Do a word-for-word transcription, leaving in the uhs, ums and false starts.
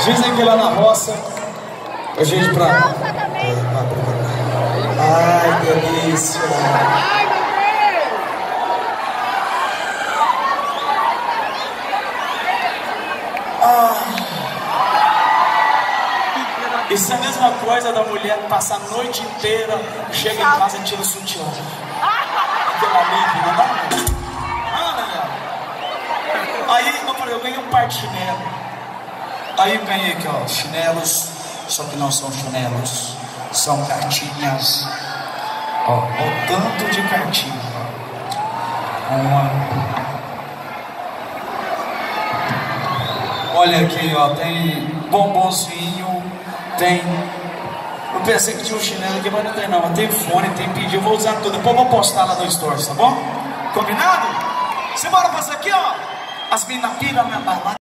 Dizem que lá na roça a gente pra... Ai, delícia. Ah. Isso é a mesma coisa da mulher passar a noite inteira, chega em casa e tira o sutiã. Aquela líquida, não? Ah, aí eu falei, eu ganhei um par de chinelo. Aí eu ganhei aqui, ó, chinelos, só que não são chinelos, são cartinhas. Ó, o tanto de cartinha. Uma. Olha aqui, ó, tem bombonzinho, tem... Eu pensei que tinha um chinelo aqui, mas não tem não. Tem fone, tem pedido, eu vou usar tudo. Depois eu vou postar lá no Stories, tá bom? Combinado? Simbora pra isso aqui, ó. As meninas piram na balada.